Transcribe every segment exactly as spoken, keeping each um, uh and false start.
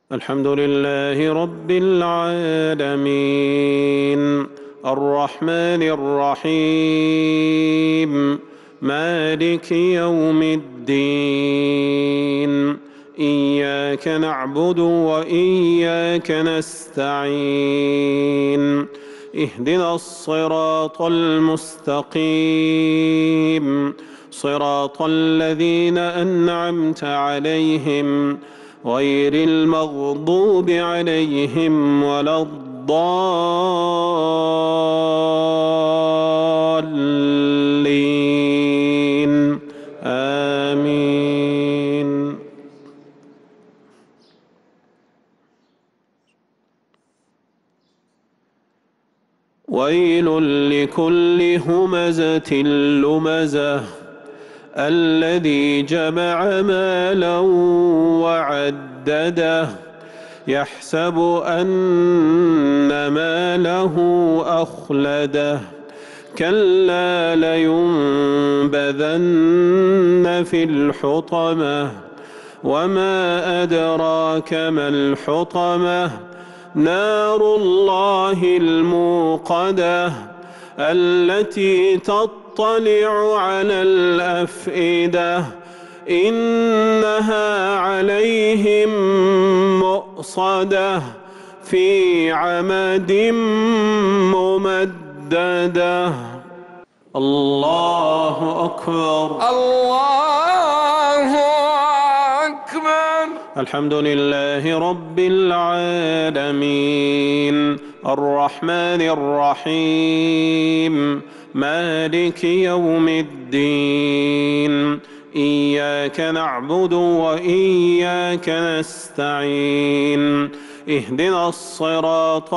الحمد لله رب العالمين الرحمن الرحيم مالك يوم الدين إياك نعبد وإياك نستعين اهدنا الصراط المستقيم صراط الذين أنعمت عليهم غير المغضوب عليهم ولا الضالين آمين. ويل لكل همزة لمزة الذي جمع مالا وعدده يحسب أن ماله أخلده كلا لينبذن في الحطمة وما أدراك ما الحطمة نار الله الموقدة التي تطلع على الأفئدة إنها عليهم مؤصدة في عمد ممددة. الله أكبر. الله أكبر. الحمد لله رب العالمين الرحمن الرحيم مالك يوم الدين إياك نعبد وإياك نستعين اهدنا الصراط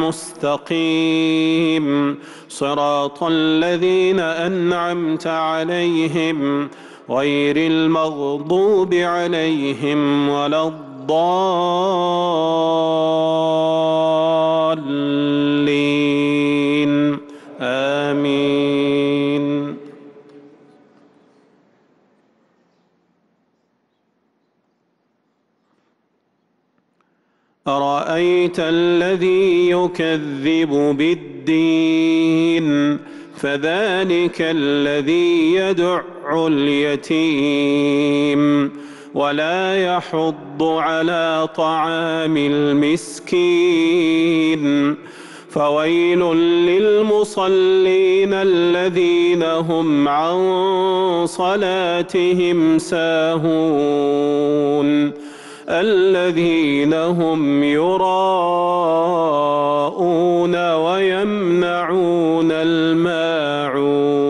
المستقيم صراط الذين أنعمت عليهم غير المغضوب عليهم ولا الضالين آمين. أرأيت الذي يكذب بالدين فذلك الذي يدع اليتيم ولا يحض على طعام المسكين فويل للمصلين الذين هم عن صلاتهم ساهون الذين هم يراءون ويمنعون الماعون.